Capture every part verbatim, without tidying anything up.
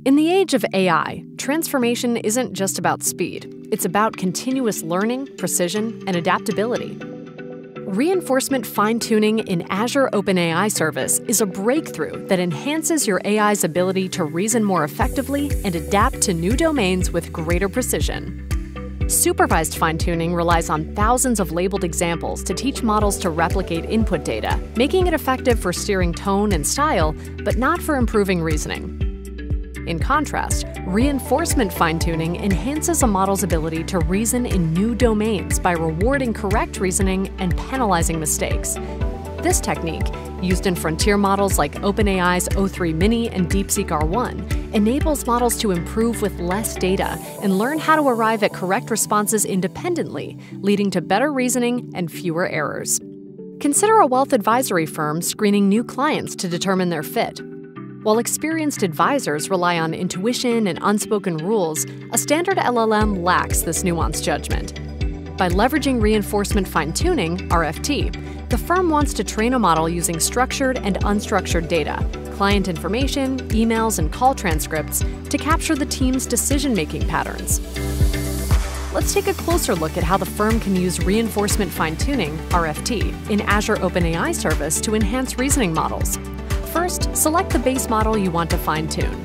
In the age of A I, transformation isn't just about speed. It's about continuous learning, precision, and adaptability. Reinforcement fine-tuning in Azure OpenAI Service is a breakthrough that enhances your A I's ability to reason more effectively and adapt to new domains with greater precision. Supervised fine-tuning relies on thousands of labeled examples to teach models to replicate input data, making it effective for steering tone and style, but not for improving reasoning. In contrast, reinforcement fine-tuning enhances a model's ability to reason in new domains by rewarding correct reasoning and penalizing mistakes. This technique, used in frontier models like OpenAI's O three Mini and DeepSeek R one, enables models to improve with less data and learn how to arrive at correct responses independently, leading to better reasoning and fewer errors. Consider a wealth advisory firm screening new clients to determine their fit. While experienced advisors rely on intuition and unspoken rules, a standard L L M lacks this nuanced judgment. By leveraging reinforcement fine-tuning, R F T, the firm wants to train a model using structured and unstructured data, client information, emails, and call transcripts to capture the team's decision-making patterns. Let's take a closer look at how the firm can use reinforcement fine-tuning, R F T, in Azure OpenAI Service to enhance reasoning models. First, select the base model you want to fine-tune.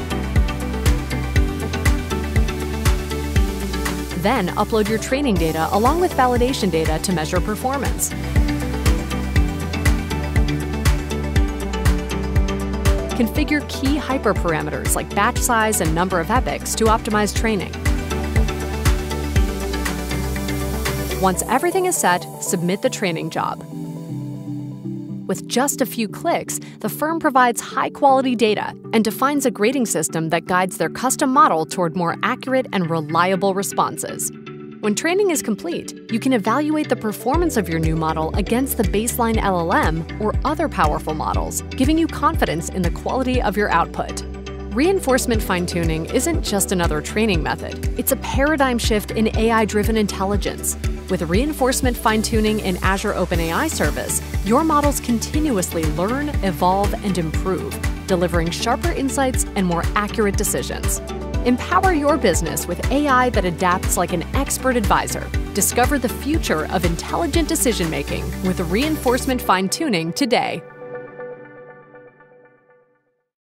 Then, upload your training data along with validation data to measure performance. Configure key hyperparameters like batch size and number of epochs to optimize training. Once everything is set, submit the training job. With just a few clicks, the firm provides high-quality data and defines a grading system that guides their custom model toward more accurate and reliable responses. When training is complete, you can evaluate the performance of your new model against the baseline L L M or other powerful models, giving you confidence in the quality of your output. Reinforcement fine-tuning isn't just another training method. It's a paradigm shift in A I-driven intelligence. With reinforcement fine-tuning in Azure OpenAI Service, your models continuously learn, evolve, and improve, delivering sharper insights and more accurate decisions. Empower your business with A I that adapts like an expert advisor. Discover the future of intelligent decision-making with reinforcement fine-tuning today.